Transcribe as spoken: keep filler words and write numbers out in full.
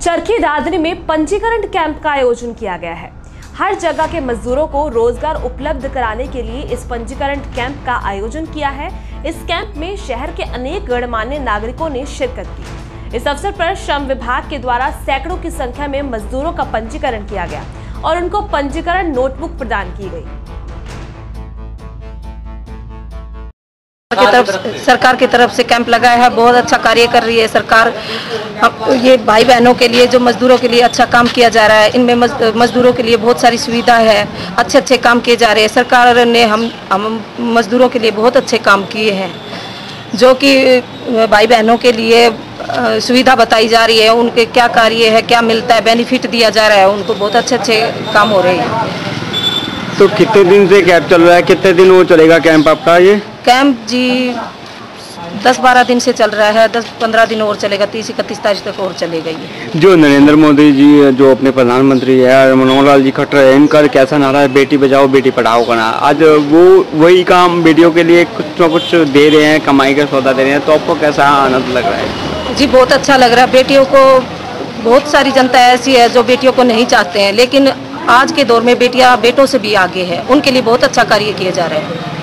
चरखी दादरी में पंजीकरण कैंप का आयोजन किया गया है। हर जगह के मजदूरों को रोजगार उपलब्ध कराने के लिए इस पंजीकरण कैंप का आयोजन किया है। इस कैंप में शहर के अनेक गणमान्य नागरिकों ने शिरकत की। इस अवसर पर श्रम विभाग के द्वारा सैकड़ों की संख्या में मजदूरों का पंजीकरण किया गया और उनको पंजीकरण नोटबुक प्रदान की गई। की तरफ सरकार की तरफ से कैंप लगाया है, बहुत अच्छा कार्य कर रही है सरकार। ये भाई बहनों के लिए, जो मजदूरों के लिए अच्छा काम किया जा रहा है। इनमें मजदूरों के लिए बहुत सारी सुविधा है, अच्छे अच्छे काम किए जा रहे हैं। सरकार ने हम हम मजदूरों के लिए बहुत अच्छे काम किए हैं, जो कि भाई बहनों के लिए सुविधा बताई जा रही है। उनके क्या कार्य है, क्या मिलता है, बेनिफिट दिया जा रहा है, उनको बहुत अच्छे अच्छे काम हो रहे हैं। तो कितने दिन से कैंप चल रहा है, कितने दिन वो चलेगा कैंप आपका? ये कैंप जी दस बारह दिन से चल रहा है, दस पंद्रह दिन और चलेगा, तीस इकतीस तारीख तक और चलेगा ये। जो नरेंद्र मोदी जी, जो अपने प्रधानमंत्री है मनोहर लाल जी खट्टर है, इनका कैसा नारा है बेटी बचाओ बेटी पढ़ाओ का, आज वो वही काम बेटियों के लिए कुछ ना कुछ दे रहे हैं, कमाई का सौदा दे रहे हैं, तो आपको कैसा आनंद लग रहा है? जी बहुत अच्छा लग रहा है। बेटियों को, बहुत सारी जनता ऐसी है जो बेटियों को नहीं चाहते हैं, लेकिन आज के दौर में बेटियां बेटों से भी आगे है, उनके लिए बहुत अच्छा कार्य किया जा रहा है।